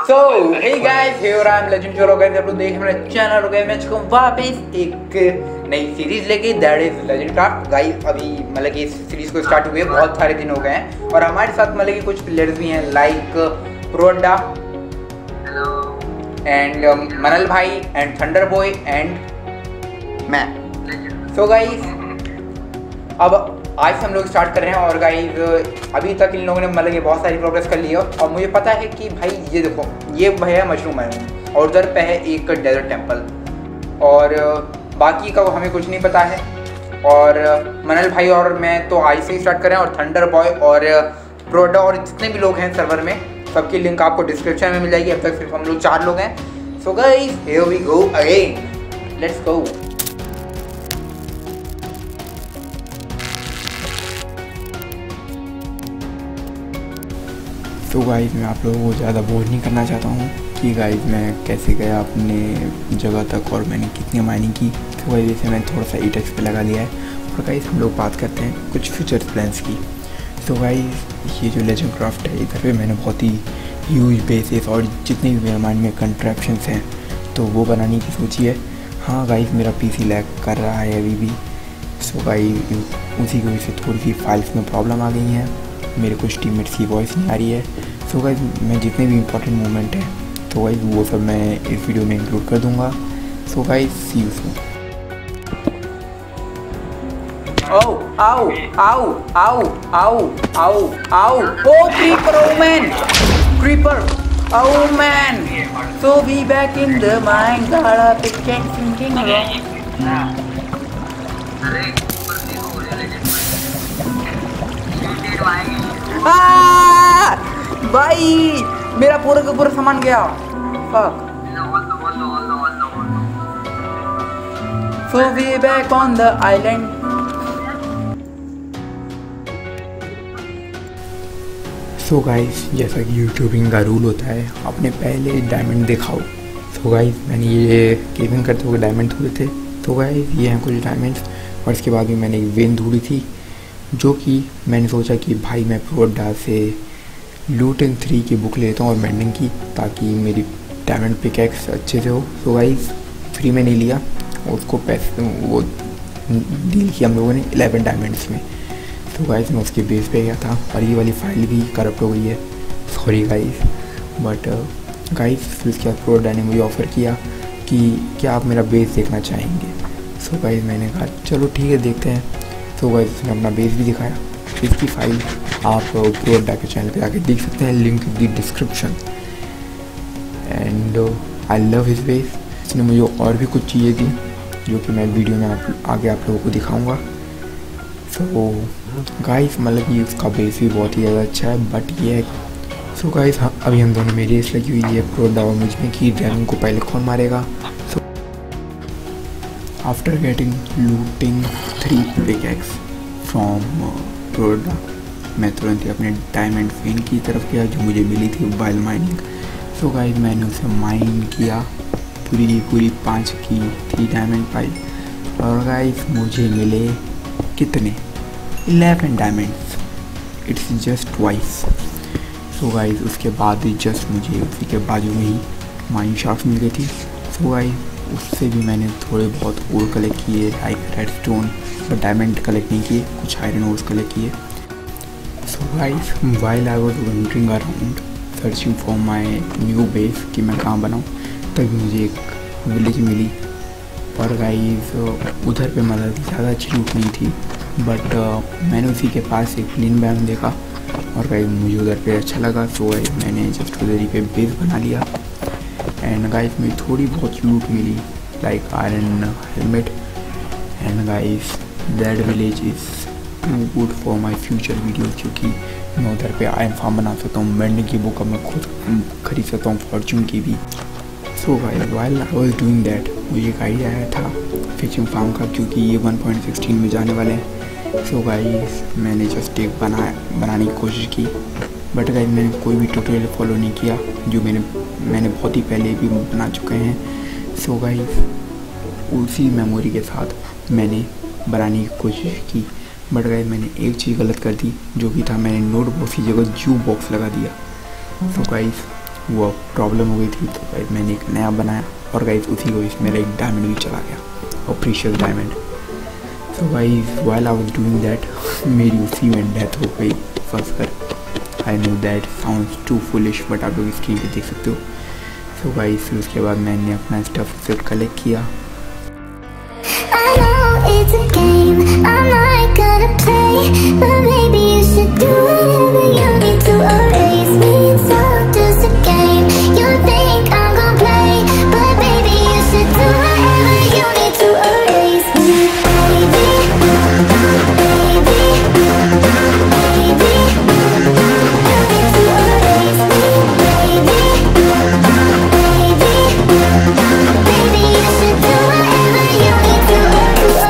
So hey guys, here I am legend जो लोग हैं आप लोग देख मेरा चैनल हो गए मैं चुका हूं वापस एक नई सीरीज लेके, that is legend craft. Guys अभी मतलब कि इस सीरीज को स्टार्ट हुए बहुत सारे दिन हो गए हैं और हमारे साथ मतलब कि कुछ प्लेयर्स भी हैं लाइक प्रोडा एंड मनल भाई एंड थंडर बॉय एंड मैं। सो गाइस अब आज से हम लोग स्टार्ट कर रहे हैं और गाइस अभी तक इन लोगों ने मतलब ये बहुत सारी प्रोग्रेस कर ली है और मुझे पता है कि भाई ये देखो ये भैया मशरूम है और उधर पे है एक डेजर्ट टेम्पल और बाकी का हमें कुछ नहीं पता है। और मनल भाई और मैं तो आज से ही स्टार्ट कर रहे हैं और थंडर बॉय और प्रोडा और जितने भी लोग हैं सर्वर में सबकी लिंक आपको डिस्क्रिप्शन में मिल जाएगी। अब तक सिर्फ हम लोग 4 लोग हैं। So guys here we go again, let's go. तो गाइस मैं आप लोगों को ज़्यादा बोर नहीं करना चाहता हूँ कि गाइस मैं कैसे गया अपने जगह तक और मैंने कितनी माइनिंग की। तो गाइस जैसे मैंने थोड़ा सा ईटेक्स पे लगा लिया है और गाइस हम लोग बात करते हैं कुछ फ्यूचर प्लान्स की। तो गाइस ये जो लेजेंड क्राफ्ट है इधर पे मैंने बहुत ही ह्यूज बेसिस और जितने भी मेरे माइंड में कंट्रैप्शंस हैं तो वो बनाने की सोची है। हाँ गाइस मेरा पीसी लैग कर रहा है अभी भी। सो गाइस उसी की वजह से थोड़ी सी फाइल्स में प्रॉब्लम आ गई हैं, मेरे कुछ टीममेट्स की वॉइस नहीं आ रही है। सो गाइस मैं जितने भी इंपॉर्टेंट मोमेंट है तो गाइस वो सब मैं इस वीडियो में इंक्लूड कर दूंगा। So guys see you soon. आओ आओ आओ आओ आओ आओ आओ oh creeper, oh man creeper, oh man. So we back in the mine गाड़ा पिक्चर सिंगिंग भाई मेरा पूरा का पूरा सामान गया। Fuck. So we back on the island. So guys जैसा कि यूट्यूबिंग का रूल होता है आपने पहले डायमंड दिखाओ। सो गाइस मैंने ये गेमिंग करते हुए डायमंड ढूंढे थे। तो गाइस ये हैं कुछ डायमंड्स और इसके बाद भी मैंने एक वेन ढूंढी थी जो कि मैंने सोचा कि भाई मैं प्रोडा से लूटिंग 3 की बुक लेता हूँ और मेंडिंग की ताकि मेरी डायमंड पिकैक्स अच्छे से हो। तो गाइस फ्री में नहीं लिया, उसको पैसे वो डील किया हम लोगों ने 11 डायमंड्स में। तो गाइस मैं उसके बेस पे गया था और ये वाली फाइल भी करप्ट हो गई है, सॉरी गाइस। बट गाइस फिर उसके बाद प्रोडा ने मुझे ऑफ़र किया कि क्या आप मेरा बेस देखना चाहेंगे। सो गाइस मैंने कहा चलो ठीक है देखते हैं। तो गाइस उसने अपना बेस भी दिखाया। इसकी फाइल आप प्रोडा के चैनल पे जाके देख सकते हैं, link in the description. And I love his base. इसने मुझे और भी कुछ चीज़ें दी जो कि मैं वीडियो में आगे आप लोगों को दिखाऊंगा। सो गाइस मतलब कि उसका बेस भी बहुत ही ज़्यादा अच्छा है बट ये है। सो गाइस अभी हम दोनों में रेस लगी हुई है प्रोडा और मुझ में कि ड्रैगन को पहले कौन मारेगा। So after getting looting 3 pickaxe from प्रोडा मैं तुरंत ही अपने डायमंड वेन की तरफ गया जो मुझे मिली थी वाइल माइनिंग। सो गाइस मैंने उसे माइन किया पूरी 5 की 3 डायमंड पाई और गाइस मुझे मिले कितने 11 diamonds. It's just twice. So guys उसके बाद ही जस्ट मुझे उसी के बाजू में ही माइन शाफ्ट मिल गई थी। सो गाइस उससे भी मैंने थोड़े बहुत और कलेक्ट किए लाइक रेड स्टोन और डायमंड कलेक्ट नहीं किए, कुछ आयरन ओर्स कलेक्ट किए। So guys while I was wandering around searching for my new base कि मैं कहाँ बनाऊँ तभी मुझे एक विलेज मिली। और गाइस उधर पे मतलब ज़्यादा अच्छी लूट नहीं थी बट मैंने उसी के पास एक क्लीन बैम देखा और गाइस मुझे उधर पे अच्छा लगा। सो गाइस मैंने जस्ट उधर ही पे बेस बना लिया। एंड गाइस मुझे थोड़ी बहुत लूट मिली like iron helmet. And guys that village is too good for my future videos क्योंकि मैं उधर पे आयरन फार्म बना सकता हूँ, मेंडिंग की बुक अब मैं खुद खरीद सकता हूँ, फॉर्चून की भी। So guys while I was doing that मुझे एक आइडिया आया था फिशिंग फार्म का क्योंकि ये 1.16 में जाने वाले हैं। सो गाइस मैंने जस्ट एक बनाने की कोशिश की बट गाइस मैंने कोई भी ट्यूटोरियल फॉलो नहीं किया जो मैंने बहुत ही पहले भी बना चुके हैं। सो गाइस उसी मेमोरी के साथ मैंने बनाने की कोशिश की बट गाइस मैंने एक चीज़ गलत कर दी जो कि था मैंने नोट बॉक्स की जगह जू बॉक्स लगा दिया। सो गाइस वो प्रॉब्लम हो गई थी, तो गाइस मैंने एक नया बनाया और गाइस उसी को इसमें एक डायमंड भी चला गया, और precious diamond. So guys while I was doing that मेरी उसी में डेथ हो गई फंस कर। I know that sounds too foolish, but आप लोग स्क्रीन पे देख सकते हो। सो गाइस फिर उसके बाद मैंने अपना स्टफ से कलेक्ट किया। It's a game, I'm not gonna play, but maybe you should do whatever you need to erase me. It's all just a game, you think I'm gonna play, but maybe you should do whatever you need to erase me. Baby, baby, baby, you need to erase me. Baby, baby, you should do whatever you need to erase me.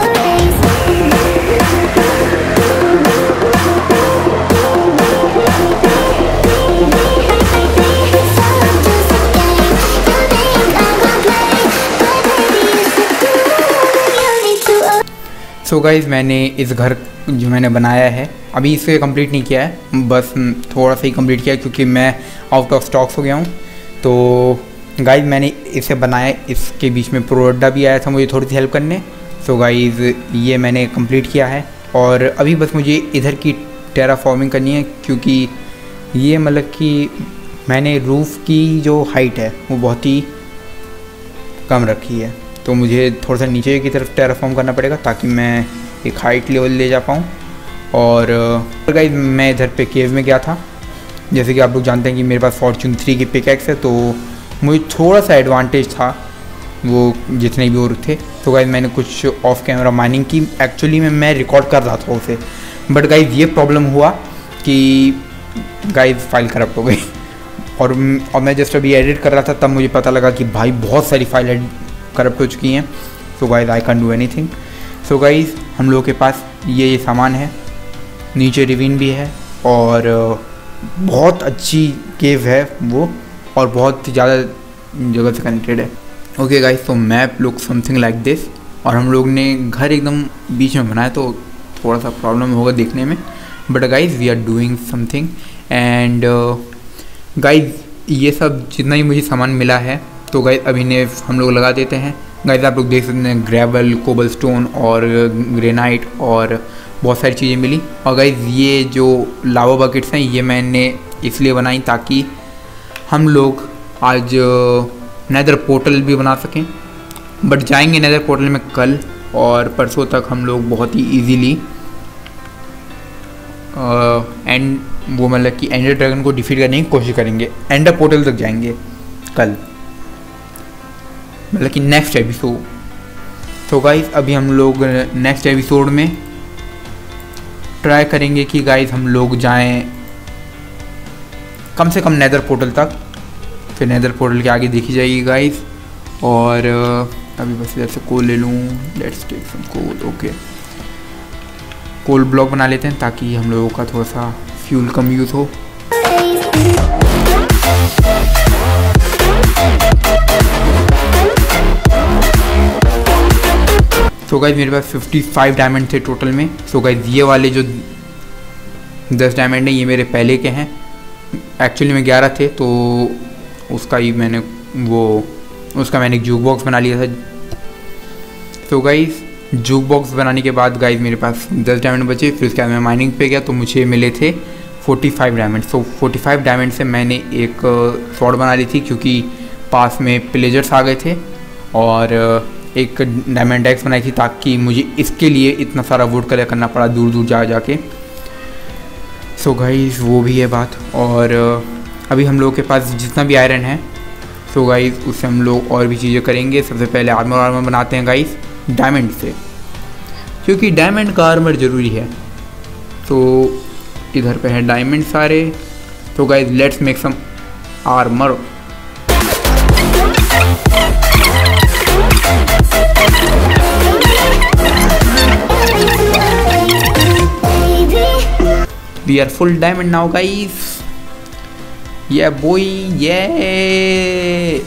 So guys मैंने इस घर जो मैंने बनाया है अभी इसे complete नहीं किया है, बस थोड़ा सा ही कंप्लीट किया है क्योंकि मैं आउट ऑफ स्टॉक्स हो गया हूँ। तो गाइज़ मैंने इसे बनाया, इसके बीच में प्रोडा भी आया था मुझे थोड़ी सी हेल्प करने। सो गाइज़ ये मैंने कंप्लीट किया है और अभी बस मुझे इधर की टेराफॉर्मिंग करनी है, क्योंकि ये मतलब कि मैंने रूफ़ की जो हाइट है वो बहुत ही कम रखी है, तो मुझे थोड़ा सा नीचे की तरफ टेराफॉर्म करना पड़ेगा ताकि मैं एक हाइट लेवल ले जा पाऊँ। और गाइस मैं इधर पे केव में गया था, जैसे कि आप लोग जानते हैं कि मेरे पास फॉर्च्यून 3 की पिकैक्स है, तो मुझे थोड़ा सा एडवांटेज था वो जितने भी और थे। तो गाइस मैंने कुछ ऑफ कैमरा माइनिंग की, एक्चुअली में मैं रिकॉर्ड कर रहा था उसे, बट गाइस ये प्रॉब्लम हुआ कि गाइस फाइल करप्ट हो गई और मैं जस्ट अभी एडिट कर रहा था तब मुझे पता लगा कि भाई बहुत सारी फाइल करप्ट हो चुकी हैं। So guys I can do anything. So guys हम लोगों के पास ये सामान है, नीचे रिवीन भी है और बहुत अच्छी केव है वो, और बहुत ज़्यादा जगह से कनेक्टेड है। ओके गाइस, तो map look something like this, और हम लोग ने घर एकदम बीच में बनाया तो थोड़ा सा प्रॉब्लम होगा देखने में, but guys we are doing something. And guys ये सब जितना ही मुझे सामान मिला है तो गाइस अभी ने हम लोग लगा देते हैं। गाइस आप लोग देख सकते हैं ग्रेवल, कोबलस्टोन और ग्रेनाइट और बहुत सारी चीज़ें मिली। और गाइस ये जो लावा बकेट्स हैं ये मैंने इसलिए बनाई ताकि हम लोग आज नेदर पोर्टल भी बना सकें, बट जाएंगे नेदर पोर्टल में कल और परसों तक हम लोग बहुत ही ईजीली एंड वो मतलब कि एंडर ड्रैगन को डिफीट करने की कोशिश करेंगे, एंडर पोर्टल तक जाएंगे कल, मतलब कि नेक्स्ट एपिसोड। तो गाइस अभी हम लोग नेक्स्ट एपिसोड में ट्राई करेंगे कि गाइस हम लोग जाएं कम से कम नेदर पोर्टल तक, फिर नेदर पोर्टल के आगे देखी जाएगी गाइस। और अभी बस इधर से कोल ले लूँ, let's take some coal. Okay, coal block बना लेते हैं ताकि हम लोगों का थोड़ा सा फ्यूल कम यूज़ हो। सो गाइस मेरे पास 55 डायमंड थे टोटल में। सो गाइस ये वाले जो 10 डायमंड हैं ये मेरे पहले के हैं, एक्चुअली में 11 थे, तो उसका मैंने एक जूक बॉक्स बना लिया था। सो गाइस जूक बॉक्स बनाने के बाद गाइस मेरे पास 10 डायमंड बचे, फिर उसके बाद मैं माइनिंग पे गया तो मुझे मिले थे 45 डायमंड। सो 45 डायमंड से मैंने एक स्वॉर्ड बना ली थी क्योंकि पास में प्लेजर्स आ गए थे, और एक डायमंड एक्स बनाई थी ताकि मुझे इसके लिए इतना सारा वुड कलेक्ट करना पड़ा दूर दूर जाके। सो गाइस वो भी है बात। और अभी हम लोगों के पास जितना भी आयरन है सो गाइस उससे हम लोग और भी चीज़ें करेंगे। सबसे पहले आर्मर बनाते हैं गाइस डायमंड से, क्योंकि डायमंड का आर्मर ज़रूरी है। तो इधर पे है डायमंड सारे। तो guys let's make some armour. We are full diamond now guys, yeah boy, yeah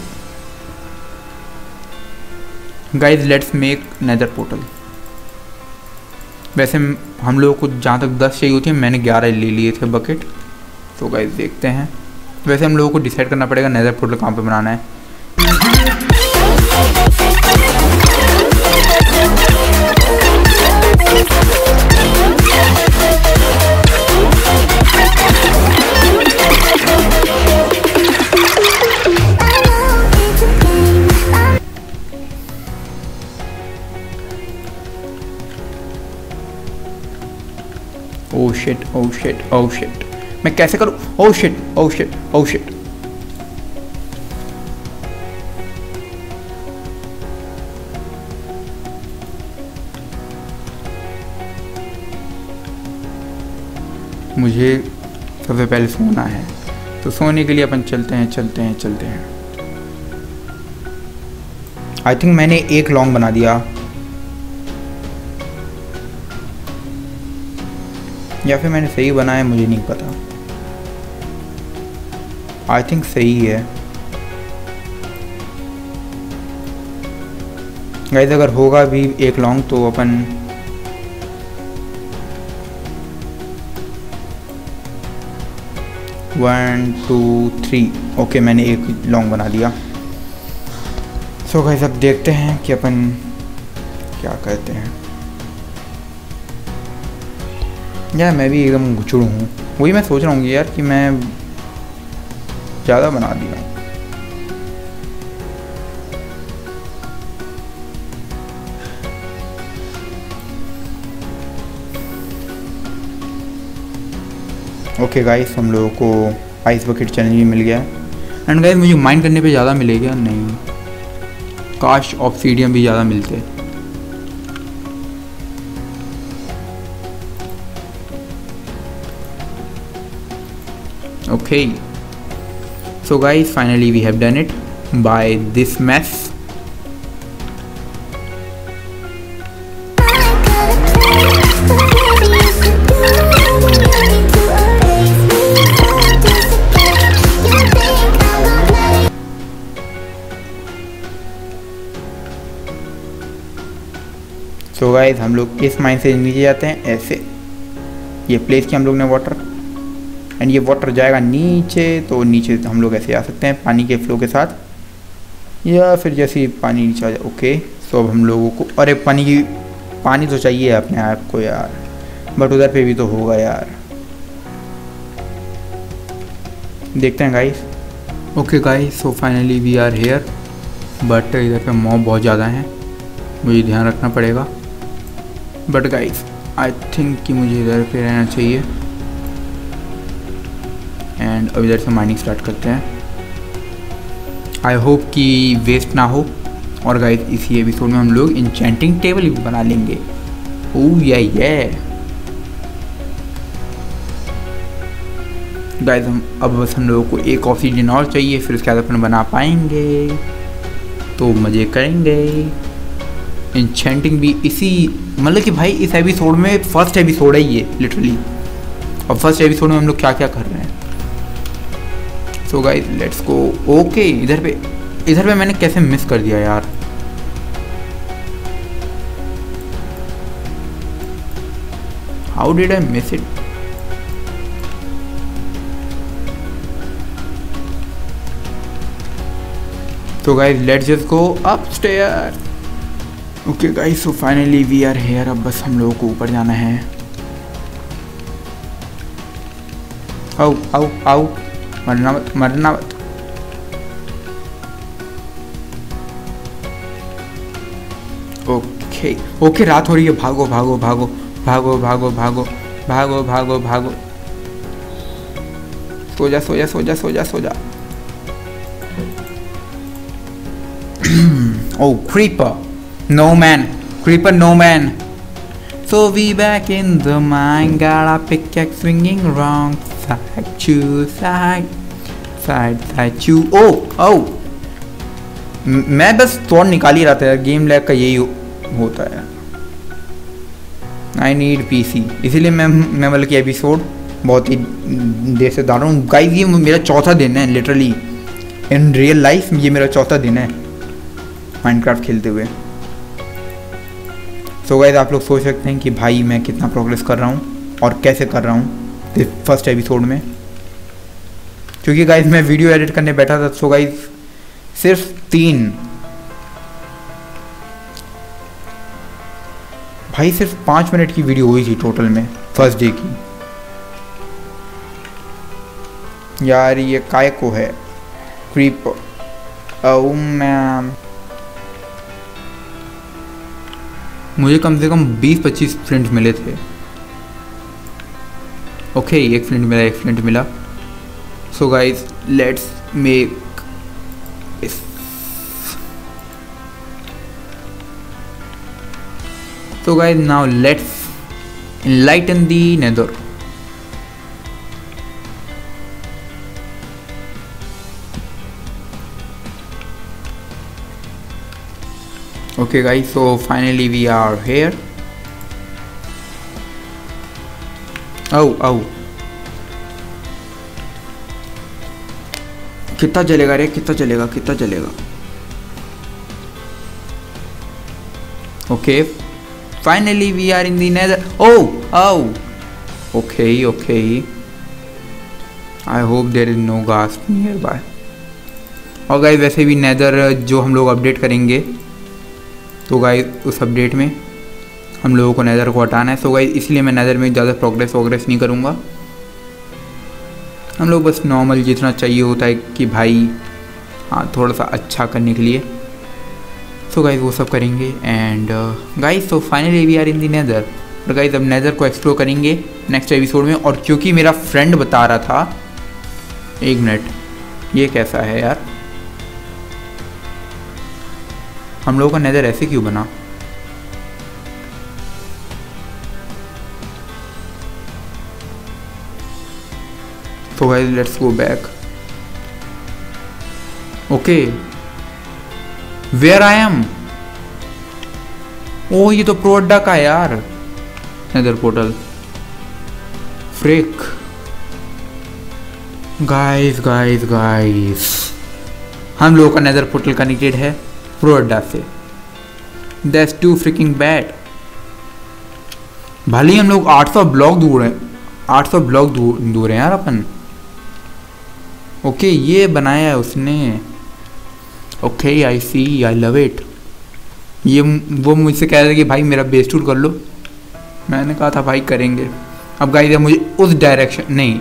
guys, let's make nether portal। वैसे हम लोगों को जहाँ तक 10 चाहिए होती है, मैंने 11 ले लिए थे बकेट। तो गाइस देखते हैं वैसे हम लोगों को डिसाइड करना पड़ेगा नेदर पोर्टल कहाँ पे बनाना है। Oh shit, oh shit, oh shit, मैं कैसे करूं? Oh shit, oh shit, oh shit. मुझे सबसे पहले सोना है, तो सोने के लिए अपन चलते हैं चलते हैं चलते हैं। आई थिंक मैंने एक लॉन्ग बना दिया, या फिर मैंने सही बनाया, मुझे नहीं पता। आई थिंक सही है गाइस। अगर होगा भी एक लॉन्ग तो अपन वन टू थ्री, ओके मैंने एक लॉन्ग बना दिया। सो गाइस अब देखते हैं कि अपन क्या कहते हैं। यार मैं भी एकदम गुचुड़ हूँ, वही मैं सोच रहा हूँ यार कि मैं ज़्यादा बना दिया। ओके गाइस, हम लोगों को आइस बकेट चैलेंज भी मिल गया। एंड गाइस मुझे माइन करने पे ज़्यादा मिलेगा नहीं, काश ऑब्सीडियन भी ज़्यादा मिलते। Okay, so guys, finally we have done it by this mess. So guys, हम लोग इस माइन से नीचे जाते हैं ऐसे, ये प्लेस किया हम लोग ने वाटर, एंड ये वाटर जाएगा नीचे, तो नीचे हम लोग ऐसे आ सकते हैं पानी के फ्लो के साथ, या फिर जैसे ही पानी नीचे आ जाए। ओके, सो अब हम लोगों को, अरे पानी तो चाहिए अपने आप को यार, बट उधर पे भी तो होगा यार। देखते हैं guys. Okay guys, so finally we are here, but इधर पे मॉब बहुत ज़्यादा हैं, मुझे ध्यान रखना पड़ेगा। बट गाइस आई थिंक कि मुझे इधर पे रहना चाहिए। एंड अब इधर से माइनिंग स्टार्ट करते हैं। आई होप कि वेस्ट ना हो। और गाइस इसी एपिसोड में हम लोग इंचेंटिंग टेबल भी बना लेंगे। ओह या गाइस, अब बस हम लोगों को एक ऑक्सीजन और चाहिए, फिर उसके बाद अपन बना पाएंगे, तो मज़े करेंगे। इंचेंटिंग भी इसी, मतलब कि भाई इस एपिसोड में फर्स्ट एपिसोड है ये लिटरली, और फर्स्ट एपिसोड में हम लोग क्या क्या कर रहे हैं। So guys let's go. Okay, इधर पे मैंने कैसे मिस कर दिया यार। How did I miss it? तो guys let's just go upstair. Okay guys, so finally we are here. अब बस हम लोगों को ऊपर जाना है। आओ आओ आओ, मरना मत, मरना मत। ओके ओके, रात हो रही है, भागो भागो भागो भागो भागो भागो भागो भागो भागो। सो जा सो जा सो जा सो जा सो जा। Oh, creeper, no man, creeper, no man. So we back in the mine, got a pickaxe swinging wrong side to side, side to। oh, मैं बस तोड़ निकाल ही रहा था यार, गेम लैग का यही होता है। आई नीड पीसी, इसीलिए मैं मतलब कि एपिसोड बहुत ही देर से डाल रहा हूँ। गाइस ये मेरा चौथा दिन है लिटरली, इन रियल लाइफ ये मेरा चौथा दिन है माइनक्राफ्ट खेलते हुए। सो गाइस आप लोग सोच सकते हैं कि भाई मैं कितना प्रोग्रेस कर रहा हूँ और कैसे कर रहा हूँ फर्स्ट एपिसोड में। क्योंकि गाइज मैं वीडियो एडिट करने बैठा था। सो गाइज सिर्फ 3 भाई सिर्फ 5 मिनट की वीडियो हुई थी टोटल में फर्स्ट डे की। यार ये काय को है क्रीप। ओह मैम, मुझे कम से कम 20-25 फ्लिंट मिले थे। ओके एक फ्लिंट मिला, एक फ्लिंट मिला। सो गाइज लेट्स मेक इस। So guys, now let's enlighten the nether. Okay guys, so finally we are here. Oh कितना चलेगा रे, कितना चलेगा। Okay, finally we are in the nether. Oh okay, I hope there is no gas nearby. और guys वैसे भी nether जो हम लोग अपडेट करेंगे, तो गाइस उस अपडेट में हम लोगों को नेदर को हटाना है। सो गाइस इसलिए मैं नेदर में ज़्यादा प्रोग्रेस नहीं करूँगा। हम लोग बस नॉर्मल जितना चाहिए होता है कि भाई हाँ थोड़ा सा अच्छा करने के लिए, सो गाइज वो सब करेंगे। And guys so finally we are in the nether. और गाइज अब नेदर को एक्सप्लोर करेंगे नेक्स्ट एपिसोड में। और क्योंकि मेरा फ्रेंड बता रहा था, 1 मिनट, ये कैसा है यार, हम लोगों का नेदर ऐसे क्यों बना? तो guys let's go back. Okay where I am? Oh ये तो प्रोडा का है यार, नेदर पोर्टल। फ्रिक गाइस हम लोगों का नेदर पोर्टल कनेक्टेड है प्रोडा से। That's too fricking bad. भले ही हम लोग 800 ब्लॉक दूर हैं, 800 ब्लॉक दूर हैं यार अपन। ओके ये बनाया है उसने। Okay I see, I love it. ये वो मुझसे कह रहे थे कि भाई मेरा बेस टूर कर लो, मैंने कहा था भाई करेंगे। अब गाइस मुझे उस डायरेक्शन नहीं,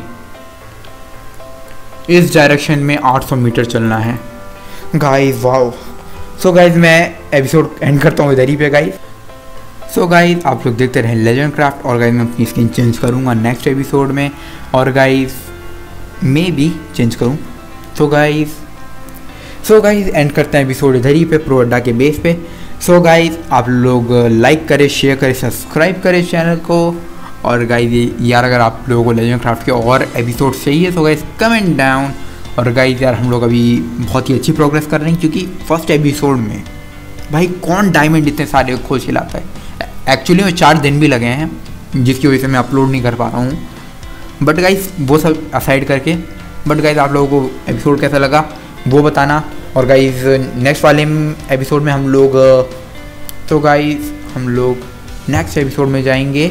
इस डायरेक्शन में 800 मीटर चलना है गाइस। वाओ। सो गाइस मैं एपिसोड एंड करता हूँ इधर ही पे गाइस। सो गाइस आप लोग देखते रहें लेजेंड क्राफ्ट। और गाइस मैं अपनी स्किन चेंज करूँगा नेक्स्ट एपिसोड में, और गाइस मे भी चेंज करूँ। सो गाइस एंड करते हैं एपिसोड इधर ही पे प्रो अड्डा के बेस पे। सो गाइस आप लोग लाइक करें, शेयर करें, सब्सक्राइब करें चैनल को। और गाइस यार अगर आप लोगों को लेजेंड क्राफ्ट के और एपिसोड चाहिए तो गाइस कमेंट डाउन। और गाइस यार हम लोग अभी बहुत ही अच्छी प्रोग्रेस कर रहे हैं, क्योंकि फर्स्ट एपिसोड में भाई कौन डायमंड इतने सारे खोज के लाता है। एक्चुअली में 4 दिन भी लगे हैं, जिसकी वजह से मैं अपलोड नहीं कर पा रहा हूँ। बट गाइस वो सब असाइड करके, बट गाइस आप लोगों को एपिसोड कैसा लगा वो बताना। और गाइस नेक्स्ट वाले एपिसोड में हम लोग नेक्स्ट एपिसोड में जाएंगे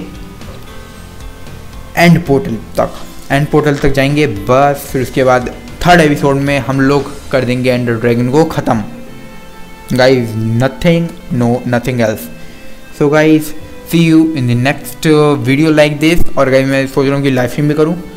एंड पोर्टल तक जाएंगे बस। फिर उसके बाद 3rd एपिसोड में हम लोग कर देंगे एंडर ड्रैगन को ख़त्म guys. Nothing else. So guys see you in the next video like this. और गाइस मैं सोच रहा हूँ कि लाइव स्ट्रीम भी करूँ।